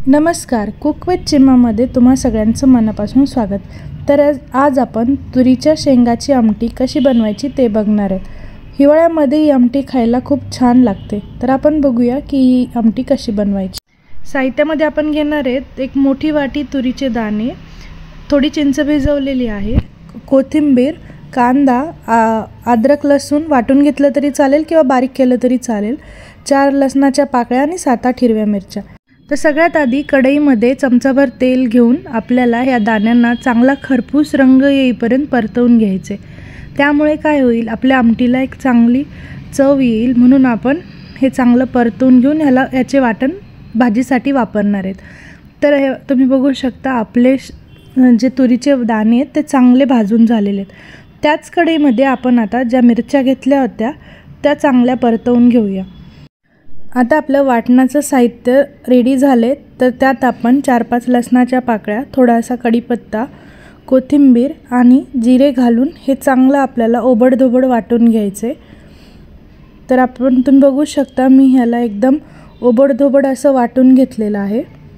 नमस्कार, cook with चिम्मामध्ये तुम्हा सगळ्यांचं मनापासून स्वागत। तर आज आपण तुरीच्या शेंगाची आमटी कशी बनवायची ते बघणार आहे। हिवाळ्यामध्ये ही आमटी खायला खूप छान लागते। तर आपण बघूया की ही आमटी कशी बनवायची। साहित्यामध्ये आपण घेणार आहेत एक मोठी वाटी तुरीचे दाणे, थोडी चिंच भिजवलेली आहे, कोथिंबीर, कांदा, अद्रक लसूण वाटून घेतलं तरी चालेल किंवा बारीक केलं तरी चालेल, 4 लसणाच्या पाकळ्या आणि 7-8 हिरव्या मिरच्या। तर सगळ्यात आधी कढईमध्ये चमचाभर तेल घेऊन आपल्याला ह्या दाण्यांना चांगला खरपूस रंग येईपर्यंत परतवून घ्यायचे। त्यामुळे काय होईल, आपल्या आमटीला एक चांगली चव येईल, म्हणून आपण हे चांगलं परतवून घेऊन याचे वाटण भाजीसाठी वापरणार आहेत। तर हे तुम्ही बघू शकता आपले जे तुरीचे दाणे आहेत ते चांगले भाजून झालेले आहेत। त्याच कढईमध्ये आपण आता ज्या मिरच्या घेतल्या होत्या त्या चांगल्या परतवून घेऊया। आता आपलं वाटणाचं साहित्य रेडी झाले, तर त्यात आपण 4-5 लसणाच्या पाकळ्या, थोडासा कढीपत्ता, कोथिंबीर आणि जिरे घालून हे चांगलं आपल्याला ओबडधोबड वाटून घ्यायचे। तर तुम्ही बघू शकता मी ह्याला एकदम ओबडधोबड असं वाटून घेतलेलं आहे।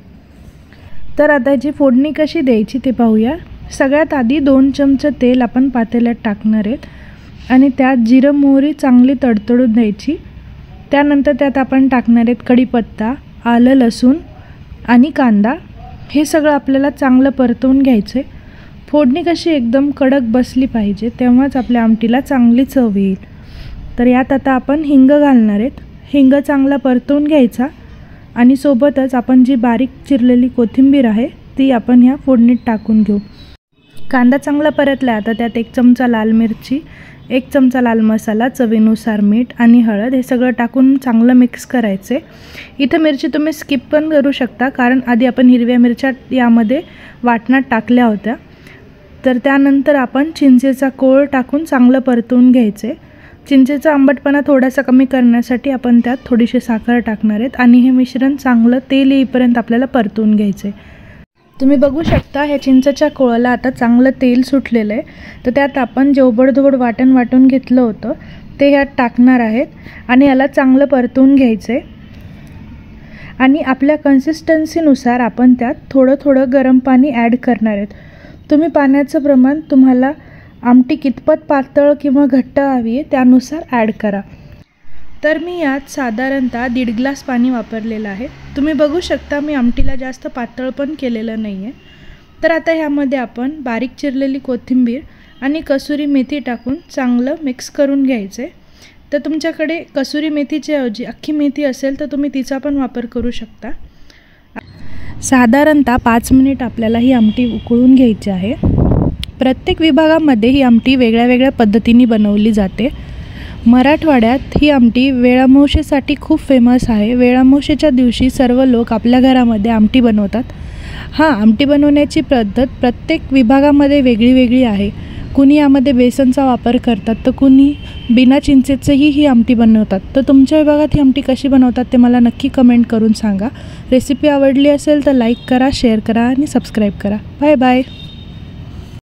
तर आता याची फोडणी कशी द्यायची ते पाहूया। सगळ्यात आधी 2 चमचे तेल आपण पातेल्यात टाकणार आहेत आणि त्यात जिरं मोहरी चांगली तडतडून द्यायची। त्यानंतर त्यात आपण टाकणार आहेत कढीपत्ता, आलं लसूण आणि कांदा। हे सगळं आपल्याला चांगलं परतवून घ्यायचे। फोडणी कशी एकदम कडक बसली पाहिजे, तेव्हाच आपल्या आमटीला चांगली चव येईल। तर यात आता आपण हिंग घालणार आहेत। हिंग चांगला परतवून घ्यायचा आणि सोबतच आपण जी बारीक चिरलेली कोथिंबीर आहे ती आपण ह्या फोडणीत टाकून घेऊ। कांदा चांगला परतला, आता त्यात 1 चमचा लाल मिरची, 1 चमचा लाल मसाला, चवीनुसार मीठ आणि हळद हे सगळं टाकून चांगलं मिक्स करायचे। इथं मिरची तुम्ही स्किप पण करू शकता, कारण आधी आपण हिरव्या मिरच्या यामध्ये वाटणात टाकल्या होत्या। तर त्यानंतर आपण चिंचेचा कोळ टाकून चांगलं परतवून घ्यायचे। चिंचेचा आंबटपणा थोडासा कमी करण्यासाठी आपण त्यात थोडीशी साखर टाकणार आहेत आणि हे मिश्रण चांगलं तेल येईपर्यंत आपल्याला परतवून घ्यायचे। तुम्ही बघू शकता ह्या चिंचेच्या कोळाला आता चांगलं तेल सुटलेलं आहे। तर त्यात आपण जे ओबडधोबड वाटून घेतलं होतं ते ह्यात टाकणार आहेत आणि याला चांगलं परतवून घ्यायचे। आणि आपल्या कन्सिस्टन्सीनुसार आपण त्यात थोडं गरम पाणी ॲड करणार आहेत। तुम्ही पाण्याचं प्रमाण तुम्हाला आमटी कितपत पातळ किंवा घट्ट हवी आहे त्यानुसार ॲड करा। तर मी यात साधारणतः 1.5 ग्लास पाणी वापरलेलं आहे। तुम्ही बघू शकता मी आमटीला जास्त पातळ पण केलेलं नाही आहे। तर आता ह्यामध्ये आपण बारीक चिरलेली कोथिंबीर आणि कसुरी मेथी टाकून चांगलं मिक्स करून घ्यायचे। तर तुमच्याकडे कसुरी मेथीच्या ऐवजी अख्खी मेथी असेल तर तुम्ही तिचा पण वापर करू शकता। साधारणतः 5 मिनिट आपल्याला ही आमटी उकळून घ्यायची आहे। प्रत्येक विभागामध्ये ही आमटी वेगळ्या पद्धतीने बनवली जाते। मराठवाड्यात ही आमटी वेळामोशीसाठी खूप फेमस आहे। वेळामोशीच्या दिवशी सर्व लोक आपल्या घरामध्ये आमटी बनवतात। आमटी बनवण्याची पद्धत प्रत्येक विभागामध्ये वेगळी आहे। कुणी यामध्ये बेसनचा वापर करतात, तर कुणी बिना चिंचेचंही ही आमटी बनवतात। तर तुमच्या विभागात ही आमटी कशी बनवतात ते मला नक्की कमेंट करून सांगा। रेसिपी आवडली असेल तर लाईक करा, शेअर करा आणि सबस्क्राईब करा। Bye bye.